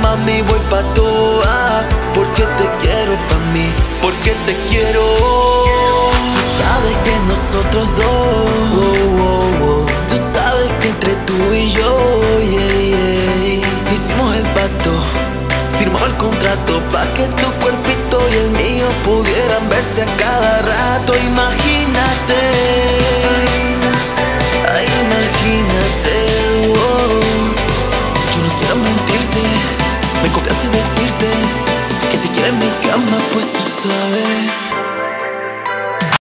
mami, voy pa' toa, porque te quiero pa' mí, porque te quiero. Tú sabes que nosotros dos, tú sabes que entre tú y yo, hicimos el pacto, firmamos el contrato pa' que tu cuerpito y el mío pudieran verse a cada rato. Y